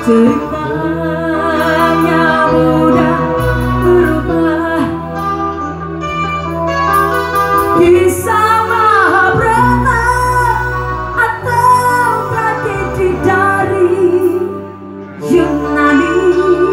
Ceritanya mudah berubah, kisah Mahabharata atau tragedi dari Yunani.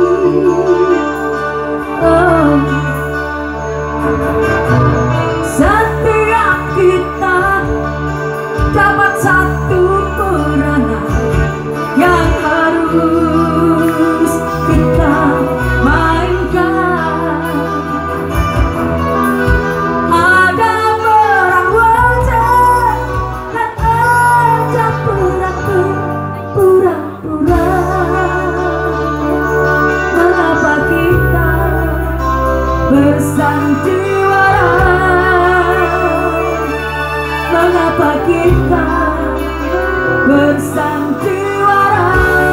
Setiap kita dapat satu peranan yang harus kita mainkan. Ada perang wajah dan ada perang pura-pura. Mengapa kita bersandiwara? Mengapa kita bersandiwara?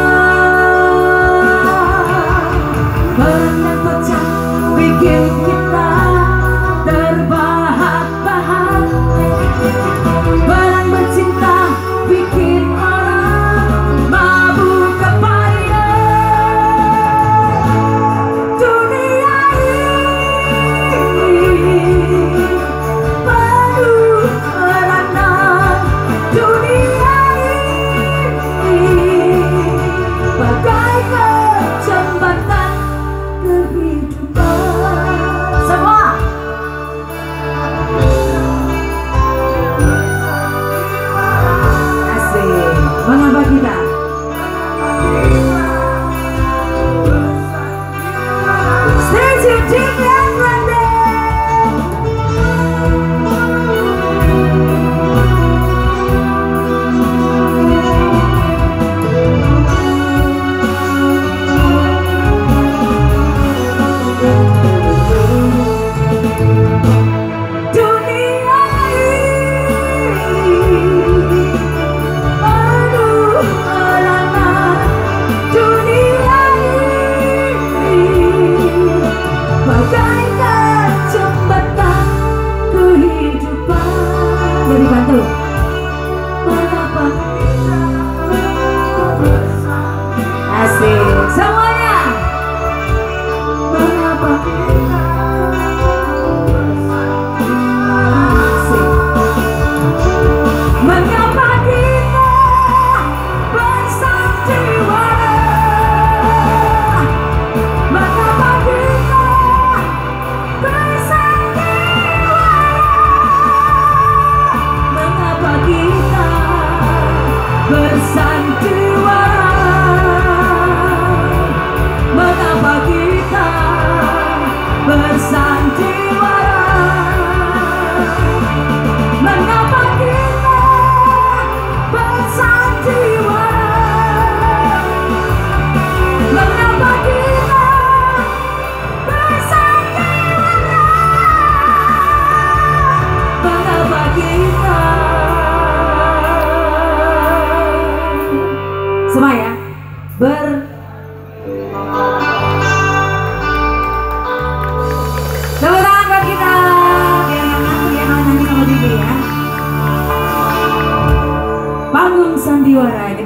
Perang dan pecah bikin kita terbahak-bahak. Perang bercinta bikin orang mabuk kepaya. Dunia ini penuh peranan. Dunia ini bagai jembatan kehidupan. Semua asik. Mengapa kita stay tuned and asik semuanya. Mengapa kita asik? Mengapa kita bersandiwara? Mengapa kita bersandiwara? Mengapa kita bersandiwara? Mengapa kita bersandiwara? Mengapa kita bersandiwara? Mengapa kita bersandiwara? Mengapa kita semua ya tepuk tangan buat kita biar nyanyi sama Bibi ya. Panggung Sandiwara.